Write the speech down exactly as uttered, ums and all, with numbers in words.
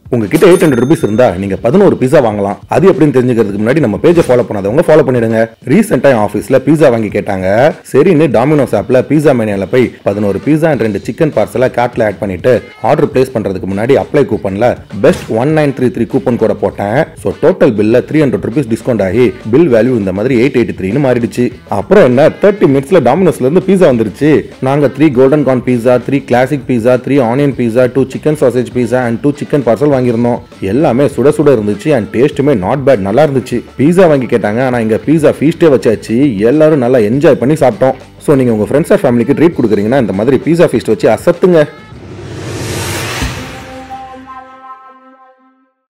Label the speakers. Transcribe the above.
Speaker 1: உங்ககிட்ட eight hundred rupees இருந்தா நீங்க பதினோரு பீஸா வாங்கலாம். அது எப்படின்னு தெரிஞ்சுக்கிறதுக்கு முன்னாடி நம்ம பேஜை ஃபாலோ பண்ணாதவங்க ஃபாலோ பண்ணிடுங்க. ரீசெண்டா ஆஃபீஸ்ல பீஸா வாங்கி கேட்டாங்க. சரின்னு டாமினோஸ் ஆப்ல பீஸா மெனுல போய் பதினோரு பீஸா அண்ட் ரெண்டு சிக்கன் பார்சலை கார்ட்ல ஆட் பண்ணிட்டு ஆர்டர் பிளேஸ் பண்றதுக்கு முன்னாடி அப்ளை கூப்பன்ல best one nine three three coupon கூட போட்டேன். ஸோ டோட்டல் பில்ல த்ரீ ஹண்ட்ரட் ருபீஸ் டிஸ்கவுண்ட் ஆகி பில் வேல்யூ இந்த மாதிரி எயிட் எயிட்டி த்ரீன்னு மாறிடுச்சு. அப்புறம் என்ன தேர்ட்டி மினிட்ஸ்ல டாமினோஸ்ல இருந்து பீஸா வந்துருச்சு. நாங்க three golden corn pizza, three classic pizza, three onion pizza, two chicken sausage pizza and two chicken parcel வாங்கியிருந்தோம். எல்லாமே சுட சுட இருந்துச்சு அண்ட் டேஸ்ட்டுமே நாட் பேட், நல்லா இருந்துச்சு. பீஸா வாங்கி கேட்டாங்க, ஆனா இங்க பீஸா ஃபீஸ்டே வச்சாச்சு. எல்லாரும் நல்லா என்ஜாய் பண்ணி சாப்பிட்டோம். ஸோ நீங்க உங்க ஃப்ரெண்ட்ஸ் ஆர் ஃபேமிலிக்கு ட்ரீட் கொடுக்குறீங்கன்னா இந்த மாதிரி பீஸா ஃபீஸ்ட் வச்சு அசத்துங்க.